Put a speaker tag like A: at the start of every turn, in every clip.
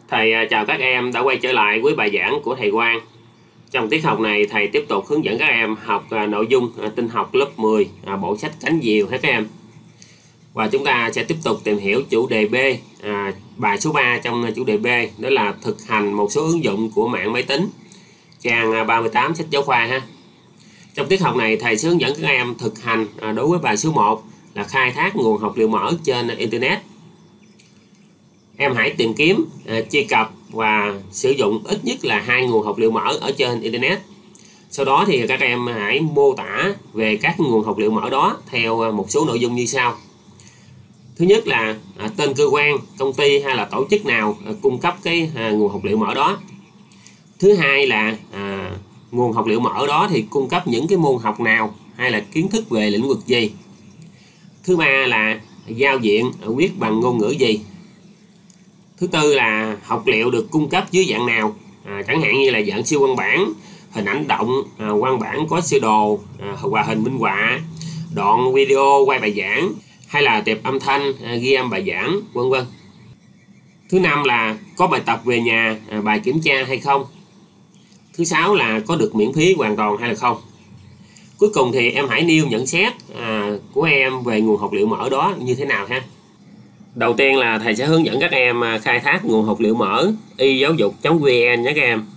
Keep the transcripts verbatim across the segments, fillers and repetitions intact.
A: Thầy chào các em đã quay trở lại với bài giảng của thầy Quang. Trong tiết học này thầy tiếp tục hướng dẫn các em học nội dung tin học lớp mười, bộ sách Cánh Diều hết các em. Và chúng ta sẽ tiếp tục tìm hiểu chủ đề B, à, bài số ba trong chủ đề B, đó là thực hành một số ứng dụng của mạng máy tính, trang ba mươi tám sách giáo khoa ha. Trong tiết học này thầy sẽ hướng dẫn các em thực hành đối với bài số một là khai thác nguồn học liệu mở trên Internet. Em hãy tìm kiếm, uh, truy cập và sử dụng ít nhất là hai nguồn học liệu mở ở trên Internet. Sau đó thì các em hãy mô tả về các nguồn học liệu mở đó theo một số nội dung như sau. Thứ nhất là uh, tên cơ quan, công ty hay là tổ chức nào uh, cung cấp cái uh, nguồn học liệu mở đó. Thứ hai là uh, nguồn học liệu mở đó thì cung cấp những cái môn học nào hay là kiến thức về lĩnh vực gì. Thứ ba là giao diện uh, viết bằng ngôn ngữ gì. Thứ tư là học liệu được cung cấp dưới dạng nào, à, chẳng hạn như là dạng siêu văn bản, hình ảnh động, à, văn bản có sơ đồ, à, hòa hình minh họa, đoạn video quay bài giảng, hay là tệp âm thanh à, ghi âm bài giảng, vân vân. Thứ năm là có bài tập về nhà, à, bài kiểm tra hay không. Thứ sáu là có được miễn phí hoàn toàn hay là không. Cuối cùng thì em hãy nêu nhận xét à, của em về nguồn học liệu mở đó như thế nào ha. Đầu tiên là thầy sẽ hướng dẫn các em khai thác nguồn học liệu mở y giáo dục chấm vn nhé các em.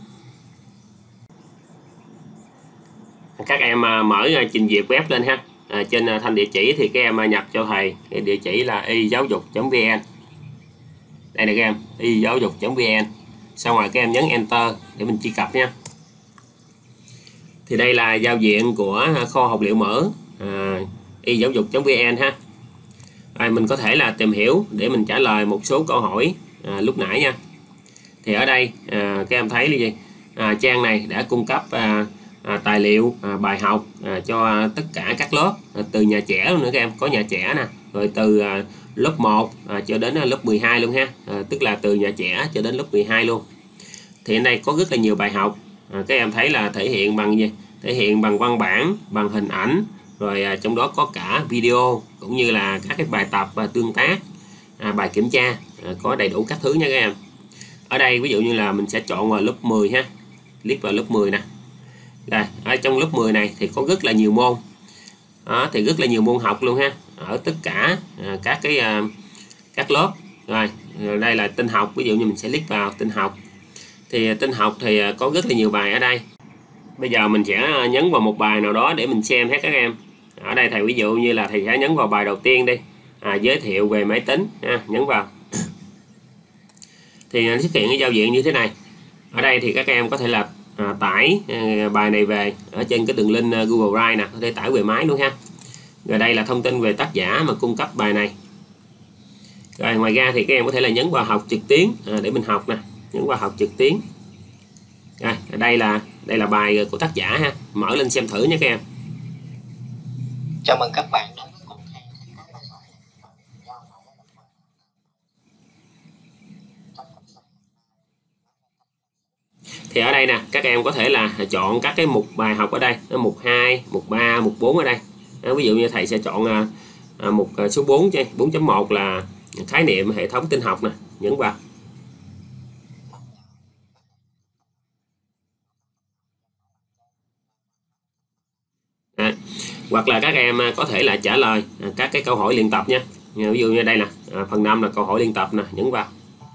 A: Các em mở trình duyệt web lên ha. À, trên thanh địa chỉ thì các em nhập cho thầy cái địa chỉ là y giáo dục chấm vn. Đây nè các em, y giáo dục chấm vn. Xong rồi các em nhấn enter để mình truy cập nha. Thì đây là giao diện của kho học liệu mở à, y giáo dục chấm vn ha. À, mình có thể là tìm hiểu để mình trả lời một số câu hỏi à, lúc nãy nha. Thì ở đây à, các em thấy là gì? À, trang này đã cung cấp à, à, tài liệu à, bài học à, cho tất cả các lớp à, từ nhà trẻ luôn nữa các em, có nhà trẻ nè, rồi từ à, lớp một à, cho đến à, lớp mười hai luôn ha, à, tức là từ nhà trẻ cho đến lớp mười hai luôn. Thì ở đây có rất là nhiều bài học, à, các em thấy là thể hiện bằng gì? Thể hiện bằng văn bản, bằng hình ảnh, rồi à, trong đó có cả video cũng như là các cái bài tập và tương tác, à, bài kiểm tra, à, có đầy đủ các thứ nha các em. Ở đây ví dụ như là mình sẽ chọn vào lớp mười ha, click vào lớp mười nè. Rồi ở trong lớp mười này thì có rất là nhiều môn, đó, thì rất là nhiều môn học luôn ha, ở tất cả à, các cái à, các lớp. Rồi, rồi đây là tin học, ví dụ như mình sẽ click vào tin học. Thì tin học thì à, có rất là nhiều bài ở đây. Bây giờ mình sẽ nhấn vào một bài nào đó để mình xem hết các em. Ở đây thầy ví dụ như là thầy sẽ nhấn vào bài đầu tiên đi, à, giới thiệu về máy tính, à, nhấn vào thì nó xuất hiện cái giao diện như thế này. Ở đây thì các em có thể là à, tải à, bài này về ở trên cái đường link Google Drive nè, có thể tải về máy luôn ha. Rồi đây là thông tin về tác giả mà cung cấp bài này. Rồi ngoài ra thì các em có thể là nhấn vào học trực tuyến à, để mình học nè, nhấn vào học trực tuyến. Rồi đây là đây là bài của tác giả ha, mở lên xem thử nha các em.
B: Chào mừng các bạn đến với cuộc thi.
A: Thì ở đây nè, các em có thể là chọn các cái mục bài học ở đây, mục hai, mục ba, mục bốn ở đây. Đó, ví dụ như thầy sẽ chọn à, mục số bốn chứ, bốn chấm một là khái niệm hệ thống tin học nè, nhấn vào. À, hoặc là các em có thể là trả lời các cái câu hỏi luyện tập nha. Ví dụ như đây nè, à, phần năm là câu hỏi luyện tập nè, nhấn vào.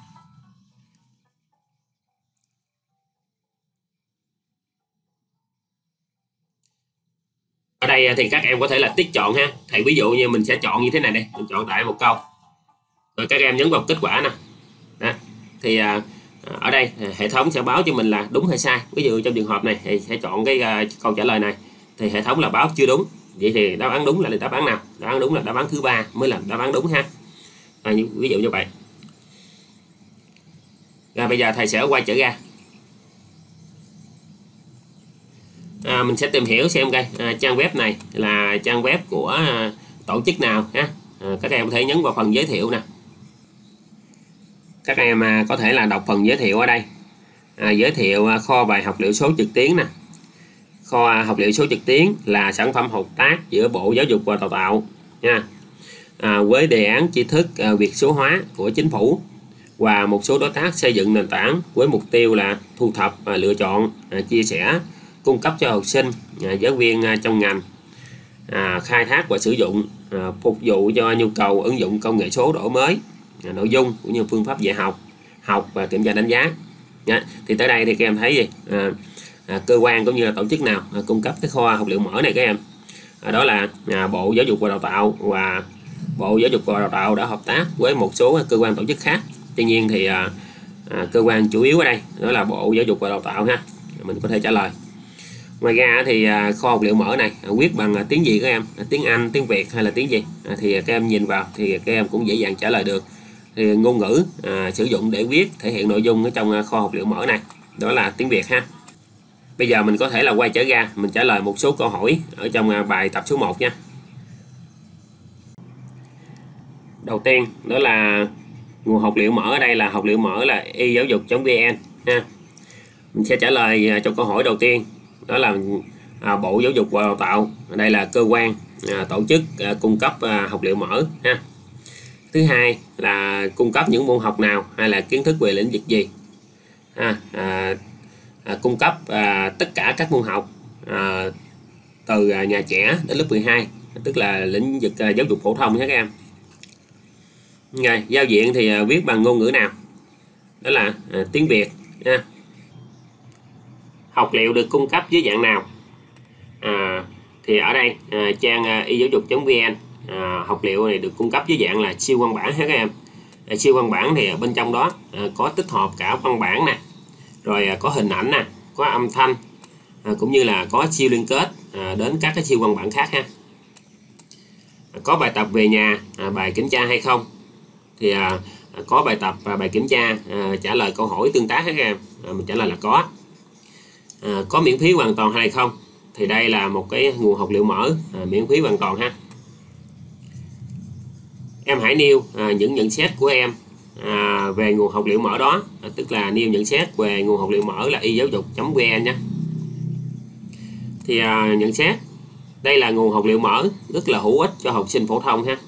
A: Ở đây thì các em có thể là tiết chọn ha. Thầy ví dụ như mình sẽ chọn như thế này đây, mình chọn đại một câu. Rồi các em nhấn vào kết quả nè. Đó. Thì à, ở đây hệ thống sẽ báo cho mình là đúng hay sai. Ví dụ trong trường hợp này thì sẽ chọn cái uh, câu trả lời này thì hệ thống là báo chưa đúng. Vậy thì đáp án đúng là đáp án nào? Đáp án đúng là đáp án thứ ba mới là đáp án đúng ha. À, ví dụ như vậy. Rồi bây giờ thầy sẽ quay trở ra. À, mình sẽ tìm hiểu xem coi à, trang web này là trang web của à, tổ chức nào ha. À, các em có thể nhấn vào phần giới thiệu nè. Các em à, có thể là đọc phần giới thiệu ở đây. À, giới thiệu à, kho bài học liệu số trực tuyến nè. Kho học liệu số trực tuyến là sản phẩm hợp tác giữa Bộ Giáo dục và Đào tạo nha, à, với đề án tri thức à, việc số hóa của chính phủ. và một số đối tác xây dựng nền tảng với mục tiêu là thu thập, và lựa chọn, à, chia sẻ, cung cấp cho học sinh, à, giáo viên à, trong ngành à, khai thác và sử dụng, à, phục vụ cho nhu cầu ứng dụng công nghệ số đổi mới à, nội dung cũng như phương pháp dạy học, học và kiểm tra đánh giá. À, thì tới đây thì các em thấy gì? À, à, cơ quan cũng như là tổ chức nào à, cung cấp cái kho học liệu mở này các em? À, đó là à, Bộ Giáo dục và Đào tạo, và Bộ Giáo dục và Đào tạo đã hợp tác với một số cơ quan tổ chức khác. Tuy nhiên thì à, à, cơ quan chủ yếu ở đây đó là Bộ Giáo dục và Đào tạo ha, mình có thể trả lời. Ngoài ra thì à, kho học liệu mở này à, viết bằng à, tiếng gì các em? À, tiếng Anh, tiếng Việt hay là tiếng gì? À, thì các em nhìn vào thì các em cũng dễ dàng trả lời được. Thì ngôn ngữ à, sử dụng để viết thể hiện nội dung ở trong à, kho học liệu mở này đó là tiếng Việt ha. Bây giờ mình có thể là quay trở ra mình trả lời một số câu hỏi ở trong à, bài tập số một nha. Đầu tiên đó là nguồn học liệu mở, ở đây là học liệu mở là y giáo dục chấm vn ha. Mình sẽ trả lời à, cho câu hỏi đầu tiên, đó là à, Bộ Giáo dục và Đào tạo, ở đây là cơ quan à, tổ chức à, cung cấp à, học liệu mở ha. Thứ hai là cung cấp những môn học nào hay là kiến thức về lĩnh vực gì à, à, à, cung cấp à, tất cả các môn học à, từ à, nhà trẻ đến lớp mười hai, tức là lĩnh vực à, giáo dục phổ thông nhé các em. Rồi, giao diện thì à, viết bằng ngôn ngữ nào? Đó là à, tiếng Việt nha. Học liệu được cung cấp dưới dạng nào? À, thì ở đây à, trang à, y giáo dục chấm vn à, học liệu này được cung cấp dưới dạng là siêu văn bản ha các em. À, siêu văn bản thì ở bên trong đó à, có tích hợp cả văn bản nè, rồi à, có hình ảnh nè, có âm thanh, à, cũng như là có siêu liên kết à, đến các cái siêu văn bản khác ha. À, có bài tập về nhà, à, bài kiểm tra hay không? Thì à, có bài tập và bài kiểm tra à, trả lời câu hỏi tương tác ha các em. À, mình trả lời là có. À, có miễn phí hoàn toàn hay không? Thì đây là một cái nguồn học liệu mở à, miễn phí hoàn toàn ha. Em hãy nêu à, những nhận xét của em à, về nguồn học liệu mở đó, à, tức là nêu nhận xét về nguồn học liệu mở là y giáo dục chấm vn nhé. Thì à, nhận xét đây là nguồn học liệu mở rất là hữu ích cho học sinh phổ thông ha.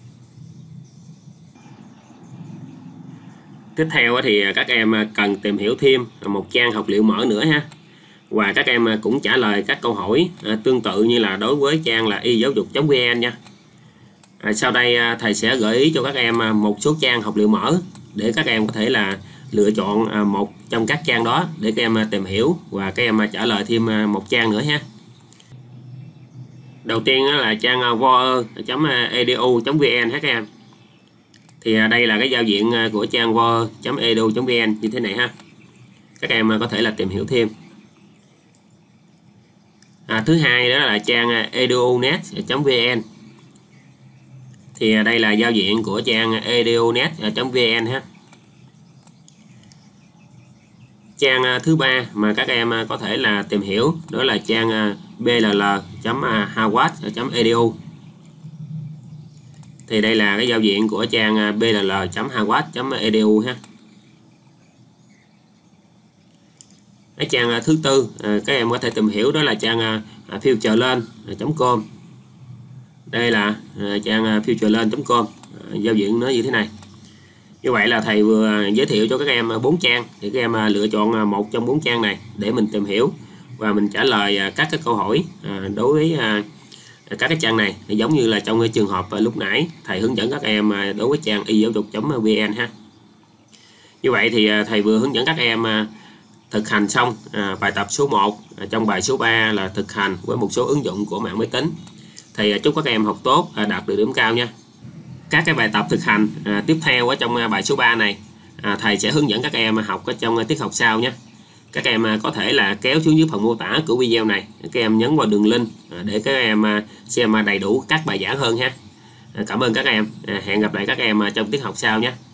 A: Tiếp theo thì các em cần tìm hiểu thêm một trang học liệu mở nữa ha. Và các em cũng trả lời các câu hỏi à, tương tự như là đối với trang là y giáo dục chấm vn nha. À, sau đây à, thầy sẽ gợi ý cho các em à, một số trang học liệu mở để các em có thể là lựa chọn à, một trong các trang đó để các em à, tìm hiểu, và các em à, trả lời thêm à, một trang nữa ha. Đầu tiên là trang à, voe chấm edu chấm vn ha các em. Thì à, đây là cái giao diện à, của trang voe chấm edu chấm vn như thế này ha. Các em à, có thể là tìm hiểu thêm. À, thứ hai đó là trang edunet chấm vn. Thì đây là giao diện của trang edunet chấm vn ha. Trang thứ ba mà các em có thể là tìm hiểu đó là trang bll chấm harvard chấm edu. Thì đây là cái giao diện của trang bll chấm harvard chấm edu ha. Cái trang thứ tư các em có thể tìm hiểu đó là trang futurelearn chấm com. Đây là trang futurelearn chấm com, giao diện nó như thế này. Như vậy là thầy vừa giới thiệu cho các em bốn trang, thì các em lựa chọn một trong bốn trang này để mình tìm hiểu và mình trả lời các cái câu hỏi đối với các cái trang này, giống như là trong cái trường hợp lúc nãy thầy hướng dẫn các em đối với trang y giáo dục chấm vn ha. Như vậy thì thầy vừa hướng dẫn các em thực hành xong à, bài tập số một. À, trong bài số ba là thực hành với một số ứng dụng của mạng máy tính. Thầy à, chúc các em học tốt, à, đạt được điểm cao nha. Các cái bài tập thực hành à, tiếp theo ở trong à, bài số ba này à, thầy sẽ hướng dẫn các em học ở trong à, tiết học sau nhé. Các em à, có thể là kéo xuống dưới phần mô tả của video này, các em nhấn vào đường link à, để các em à, xem à, đầy đủ các bài giảng hơn ha. À, cảm ơn các em. À, hẹn gặp lại các em à, trong tiết học sau nhé.